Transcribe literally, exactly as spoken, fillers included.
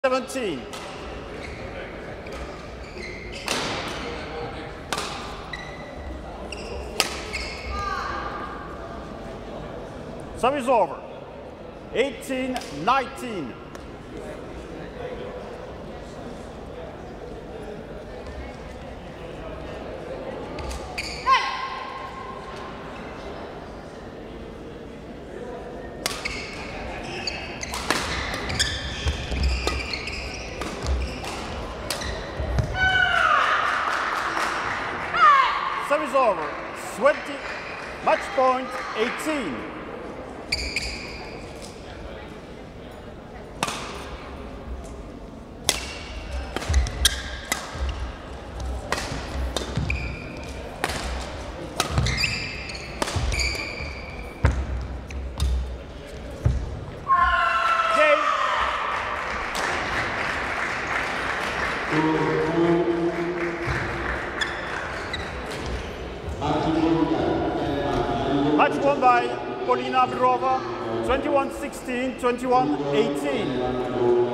seventeen. Service over. eighteen nineteen. Service over. twenty. Match point eighteen. Match won by Polina Brova, twenty-one sixteen, twenty-one eighteen.